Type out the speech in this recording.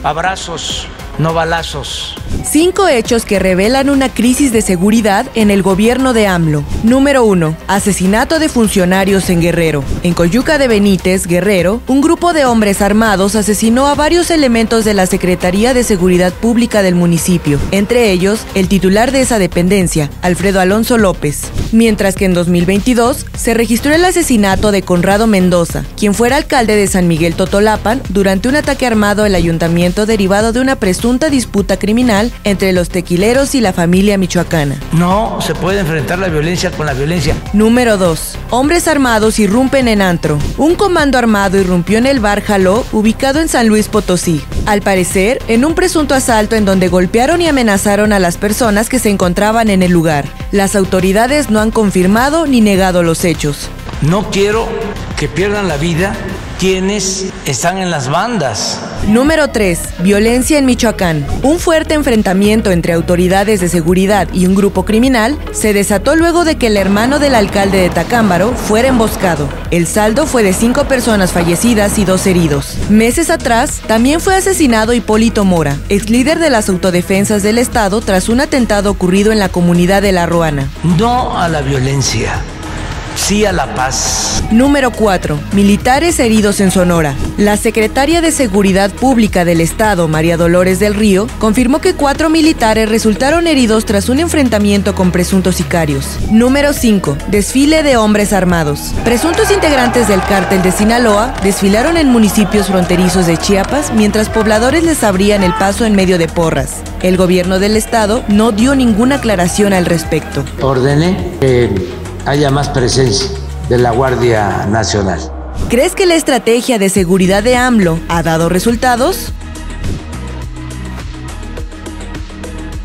Abrazos, no balazos. 5 hechos que revelan una crisis de seguridad en el gobierno de AMLO. Número 1. Asesinato de funcionarios en Guerrero. En Coyuca de Benítez, Guerrero, un grupo de hombres armados asesinó a varios elementos de la Secretaría de Seguridad Pública del municipio, entre ellos el titular de esa dependencia, Alfredo Alonso López. Mientras que en 2022 se registró el asesinato de Conrado Mendoza, quien fuera alcalde de San Miguel Totolapan, durante un ataque armado al ayuntamiento derivado de una presunta disputa criminal entre los tequileros y la familia michoacana. No se puede enfrentar la violencia con la violencia. Número 2. Hombres armados irrumpen en antro. Un comando armado irrumpió en el bar Jaló, ubicado en San Luis Potosí. Al parecer, en un presunto asalto en donde golpearon y amenazaron a las personas que se encontraban en el lugar. Las autoridades no han confirmado ni negado los hechos. No quiero que pierdan la vida quienes están en las bandas. Número 3. Violencia en Michoacán. Un fuerte enfrentamiento entre autoridades de seguridad y un grupo criminal se desató luego de que el hermano del alcalde de Tacámbaro fuera emboscado. El saldo fue de 5 personas fallecidas y 2 heridos. Meses atrás, también fue asesinado Hipólito Mora, ex líder de las autodefensas del estado, tras un atentado ocurrido en la comunidad de La Ruana. No a la violencia, sí a la paz. Número 4. Militares heridos en Sonora. La secretaria de Seguridad Pública del Estado, María Dolores del Río, confirmó que 4 militares resultaron heridos tras un enfrentamiento con presuntos sicarios. Número 5. Desfile de hombres armados. Presuntos integrantes del cártel de Sinaloa desfilaron en municipios fronterizos de Chiapas mientras pobladores les abrían el paso en medio de porras. El gobierno del estado no dio ninguna aclaración al respecto. Ordené que haya más presencia de la Guardia Nacional. ¿Crees que la estrategia de seguridad de AMLO ha dado resultados?